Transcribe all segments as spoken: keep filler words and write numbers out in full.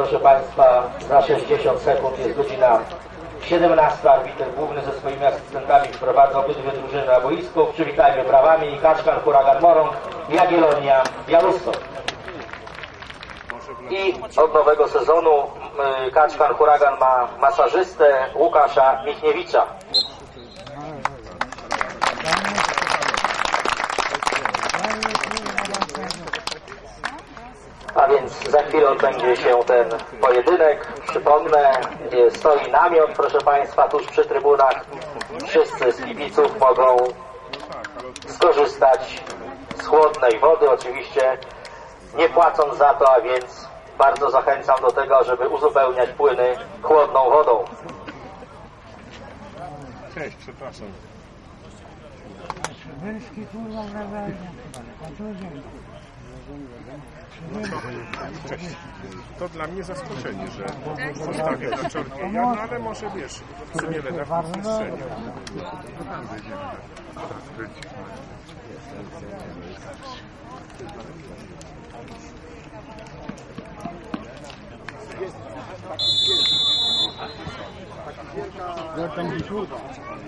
proszę Państwa, za sześćdziesiąt sekund jest godzina siedemnasta. Arbiter główny ze swoimi asystentami wprowadza obydwie drużyny na boisko. Przywitajmy brawami Kaczkar, Huragan Morąg, Jagiellonia, Białystok. I od nowego sezonu Kaczkar Huragan ma masażystę Łukasza Michniewicza. A więc za chwilę odbędzie się ten pojedynek. Przypomnę, stoi namiot, proszę Państwa, tuż przy trybunach. Wszyscy z kibiców mogą skorzystać z chłodnej wody, oczywiście nie płacąc za to, a więc bardzo zachęcam do tego, żeby uzupełniać płyny chłodną wodą. Cześć, przepraszam. Cześć. To dla mnie zaskoczenie, że postawię na czornie, no ale może wiesz, w sumie Leda w przestrzeni. Jak tam gdzieś uda?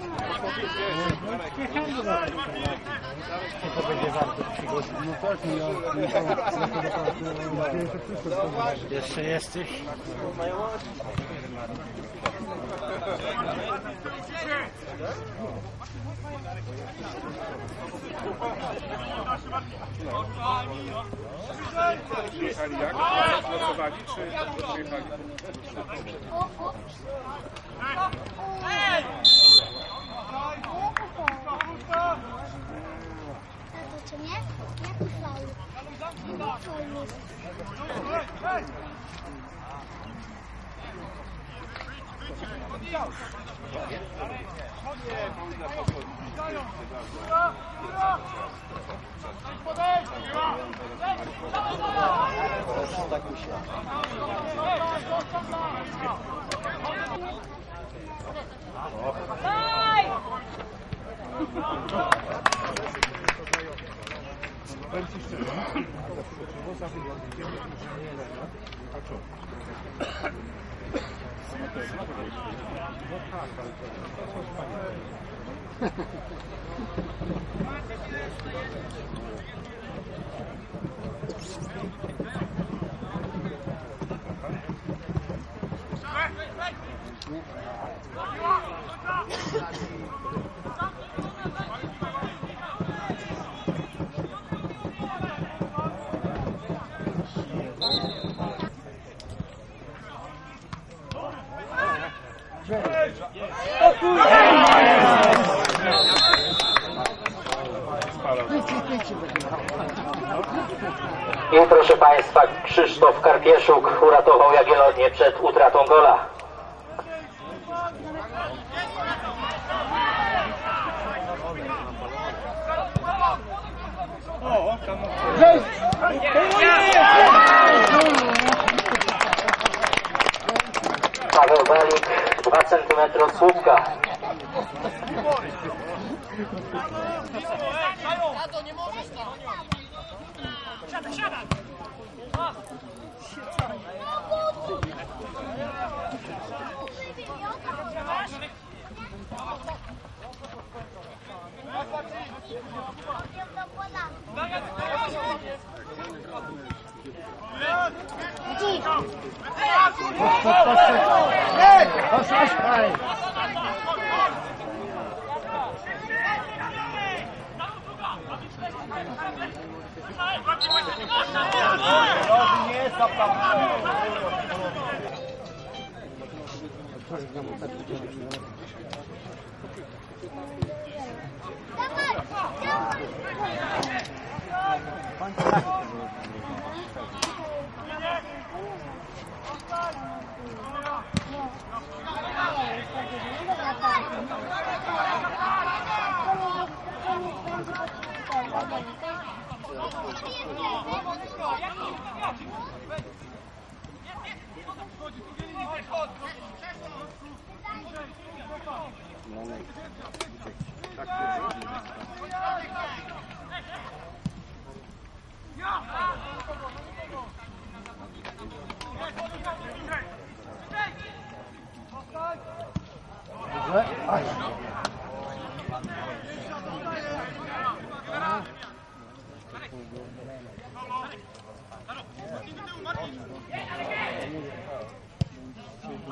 To będzie warto przygodzić. No tak, ja jeszcze jesteś? Przyjechali jak? Nocowali czy przyjechali? Co nie? Jaki faul? Tak myślę. Powiem Ci szczerze, bo za wyjątkiem, że nie Leda, a co? No tak, ale to wspaniałe. I proszę Państwa, Krzysztof Karpieszuk uratował Jagiellonię przed utratą gola. Paweł Balik, dwa centymetry od słupka.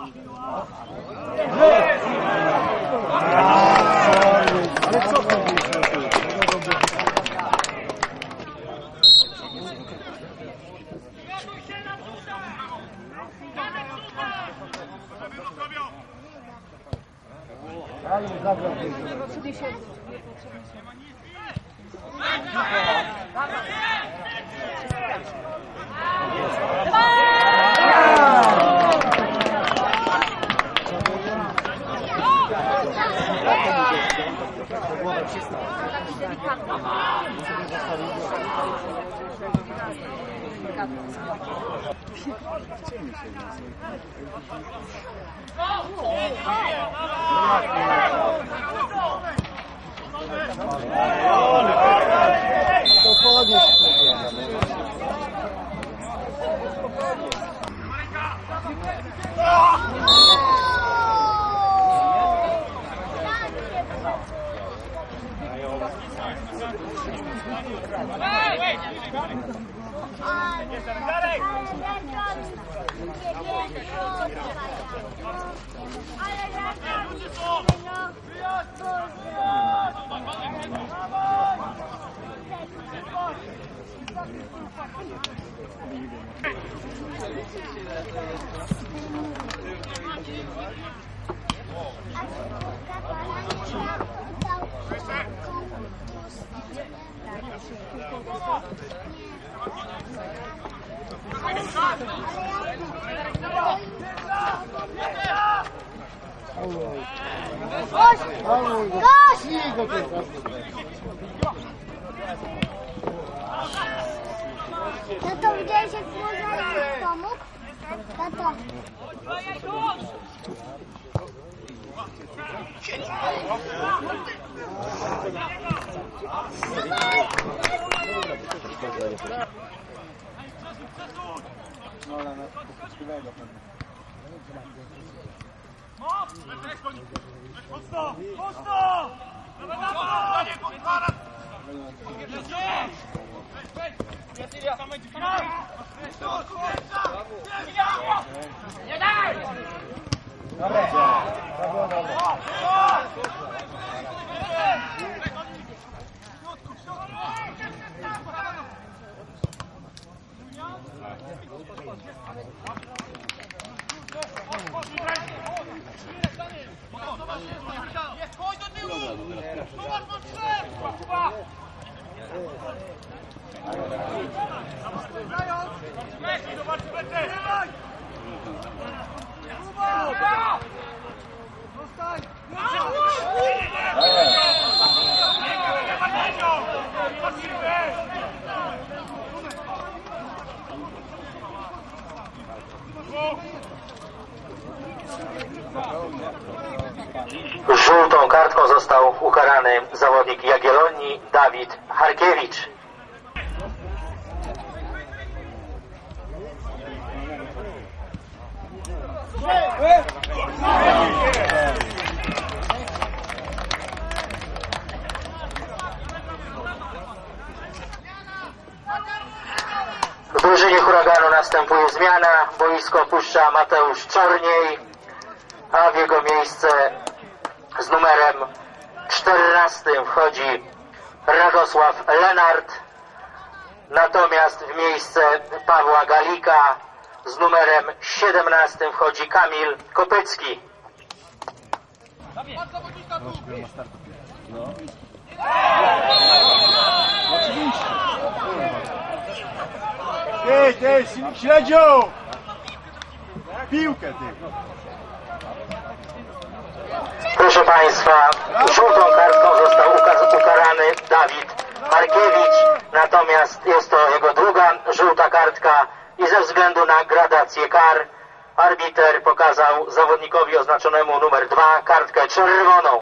Tato, widziałeś jak Mozart pomógł? Tato. Żółtą kartką został ukarany zawodnik Jagiellonii Dawid Harkiewicz. W drużynie Huraganu następuje zmiana. Boisko opuszcza Mateusz Czorniej, a w jego miejsce z numerem czternastym wchodzi Radosław Lenart. Natomiast w miejsce Pawła Galika z numerem siedemnastym wchodzi Kamil Kopycki. Ty, ty, śledziu! Piłkę, ty! Proszę Państwa, żółtą kartką został ukarany Dawid Harkiewicz, natomiast jest to jego druga żółta kartka i ze względu na gradację kar arbiter pokazał zawodnikowi oznaczonemu numer dwa kartkę czerwoną.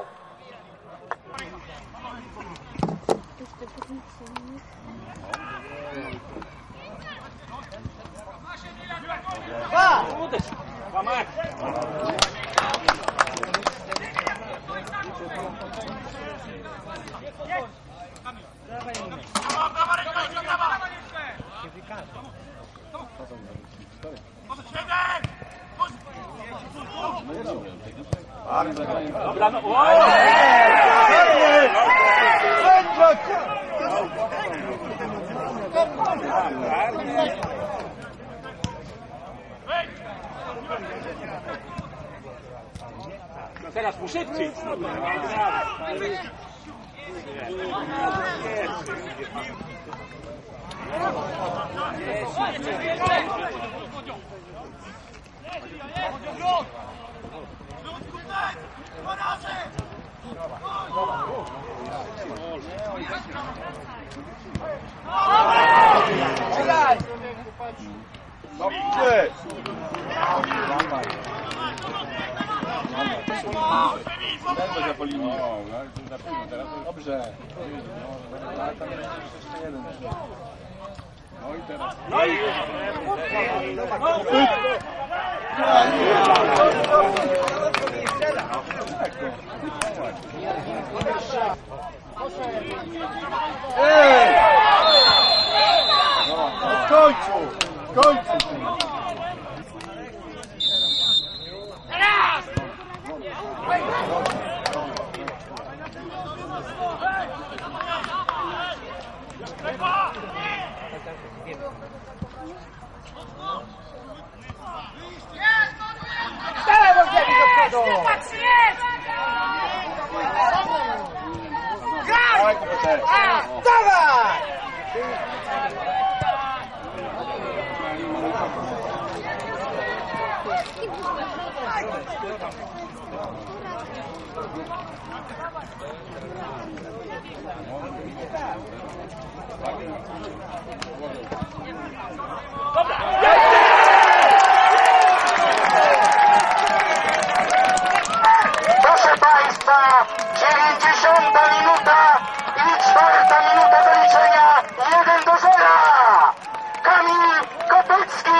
Teraz mu szybciej. Dobrze! Dobrze po linii. Dobrze. No i teraz. No i... Ej! W końcu! W końcu! Dawaj! Proszę Państwa, dziewięćdziesiąta minuta i czwarta minuta do liczenia, jeden do zera. Kamil Kopycki.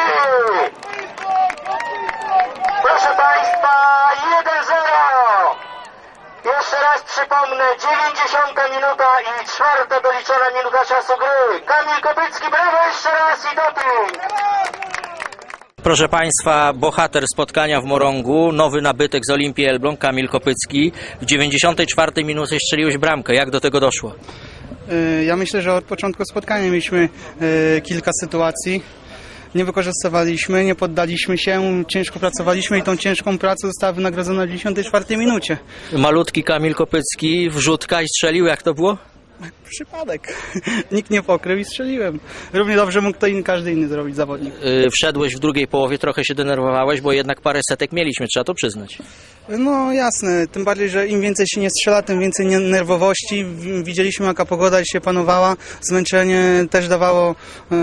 Proszę Państwa, jeden zero. Jeszcze raz przypomnę, dziewięćdziesiąta minuta i czwarta doliczona minuta czasu gry. Kamil Kopycki, brawo jeszcze raz i doping. Proszę Państwa, bohater spotkania w Morągu, nowy nabytek z Olimpii Elbląg, Kamil Kopycki. W dziewięćdziesiątej czwartej minucie strzeliłeś bramkę. Jak do tego doszło? Ja myślę, że od początku spotkania mieliśmy kilka sytuacji. Nie wykorzystywaliśmy, nie poddaliśmy się, ciężko pracowaliśmy i tą ciężką pracę została wynagrodzona w dziewięćdziesiątej czwartej minucie. Malutki Kamil Kopycki, wrzutka i strzelił. Jak to było? Przypadek. Nikt nie pokrył i strzeliłem. Równie dobrze mógł to in, każdy inny zrobić zawodnik. Yy, wszedłeś w drugiej połowie, trochę się denerwowałeś, bo jednak parę setek mieliśmy, trzeba to przyznać. No jasne, tym bardziej, że im więcej się nie strzela, tym więcej nerwowości. Widzieliśmy, jaka pogoda się panowała, zmęczenie też dawało yy,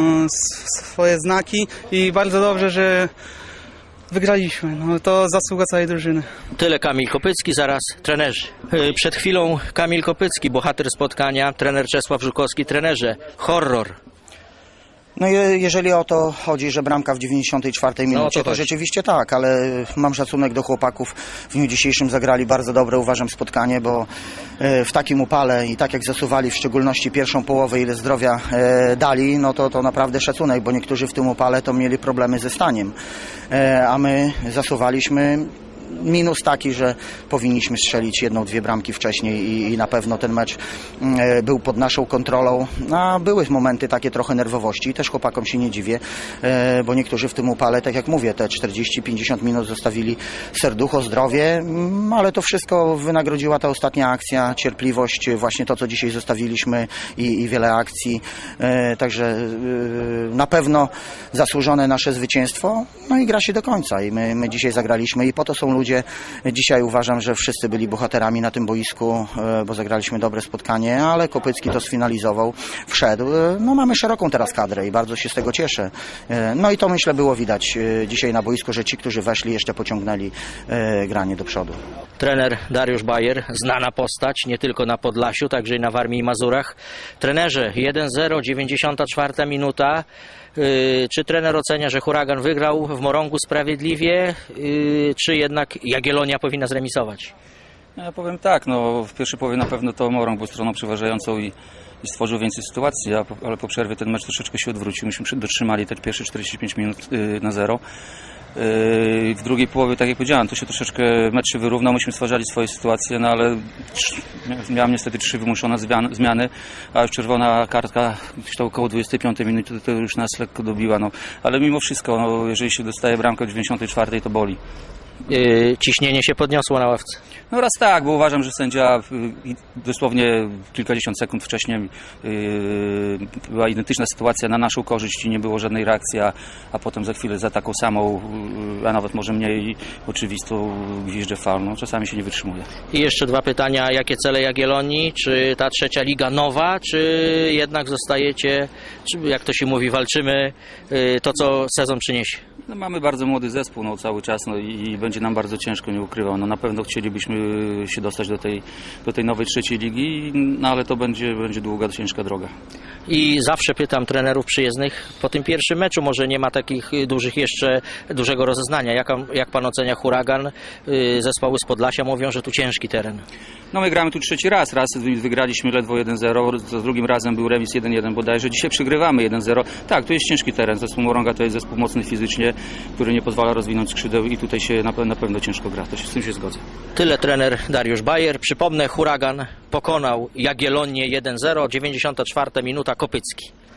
swoje znaki i bardzo dobrze, że wygraliśmy. No, to zasługa całej drużyny. Tyle Kamil Kopycki, zaraz trenerzy. Yy, przed chwilą Kamil Kopycki, bohater spotkania, trener Czesław Żukowski. Trenerze, horror. No je, jeżeli o to chodzi, że bramka w dziewięćdziesiątej czwartej No, minucie, to to chodzi. rzeczywiście tak, ale mam szacunek do chłopaków. W dniu dzisiejszym zagrali bardzo dobre, uważam, spotkanie, bo e, w takim upale i tak jak zasuwali, w szczególności pierwszą połowę, ile zdrowia e, dali, no to, to naprawdę szacunek, bo niektórzy w tym upale to mieli problemy ze staniem, e, a my zasuwaliśmy. Minus taki, że powinniśmy strzelić jedną, dwie bramki wcześniej i, i na pewno ten mecz e, był pod naszą kontrolą. A były momenty takie trochę nerwowości, też chłopakom się nie dziwię, e, bo niektórzy w tym upale, tak jak mówię, te czterdzieści pięćdziesiąt minut zostawili serducho, zdrowie, mm, ale to wszystko wynagrodziła ta ostatnia akcja, cierpliwość, właśnie to, co dzisiaj zostawiliśmy i, i wiele akcji. E, także e, na pewno zasłużone nasze zwycięstwo, no i gra się do końca i my, my dzisiaj zagraliśmy i po to są ludzie. Dzisiaj uważam, że wszyscy byli bohaterami na tym boisku, bo zagraliśmy dobre spotkanie, ale Kopycki to sfinalizował, wszedł. No mamy szeroką teraz kadrę i bardzo się z tego cieszę. No i to myślę było widać dzisiaj na boisku, że ci, którzy weszli, jeszcze pociągnęli granie do przodu. Trener Dariusz Bajer, znana postać, nie tylko na Podlasiu, także i na Warmii i Mazurach. Trenerze, jeden zero, dziewięćdziesiąta czwarta minuta. Yy, czy trener ocenia, że Huragan wygrał w Morągu sprawiedliwie, yy, czy jednak Jagiellonia powinna zremisować? Ja powiem tak, no w pierwszej połowie na pewno to Morąg był stroną przeważającą i, i stworzył więcej sytuacji, a po, ale po przerwie ten mecz troszeczkę się odwrócił. Myśmy dotrzymali te pierwsze czterdzieści pięć minut yy, na zero. Yy, W drugiej połowie, tak jak powiedziałem, to się troszeczkę mecz się wyrównał, myśmy stwarzali swoje sytuacje, no ale trz- miałem niestety trzy wymuszone zmian- zmiany, a już czerwona kartka gdzieś to około dwudziestej piątej minuty to już nas lekko dobiła, no. Ale mimo wszystko, no, jeżeli się dostaje bramkę w dziewięćdziesiątej czwartej, to boli. Yy, ciśnienie się podniosło na ławce. No raz tak, bo uważam, że sędzia y, dosłownie kilkadziesiąt sekund wcześniej y, była identyczna sytuacja na naszą korzyść i nie było żadnej reakcji, a, a potem za chwilę za taką samą, y, a nawet może mniej oczywistą gwizdże faul. No, czasami się nie wytrzymuje. I jeszcze dwa pytania. Jakie cele Jagiellonii? Czy ta trzecia liga nowa, czy jednak zostajecie, czy jak to się mówi, walczymy yy, to, co sezon przyniesie? No, mamy bardzo młody zespół no, cały czas no, i, i będzie nam bardzo ciężko, nie ukrywam. No, na pewno chcielibyśmy się dostać do tej, do tej nowej trzeciej ligi, no, ale to będzie, będzie długa, ciężka droga. I zawsze pytam trenerów przyjezdnych po tym pierwszym meczu, może nie ma takich dużych jeszcze, dużego rozeznania. Jak, jak pan ocenia Huragan? Yy, zespoły z Podlasia mówią, że tu ciężki teren. No my gramy tu trzeci raz. Raz wygraliśmy ledwo jeden zero, za drugim razem był remis jeden jeden bodajże. Dzisiaj przegrywamy jeden zero. Tak, to jest ciężki teren. Zespół Moronga to jest zespół mocny fizycznie, który nie pozwala rozwinąć skrzydeł i tutaj się na, pe- na pewno ciężko gra. To się, z tym się zgodzę. Tyle trener Dariusz Bajer. Przypomnę, Huragan pokonał Jagiellonię jeden zero, dziewięćdziesiąta czwarta minuta, Kopycki.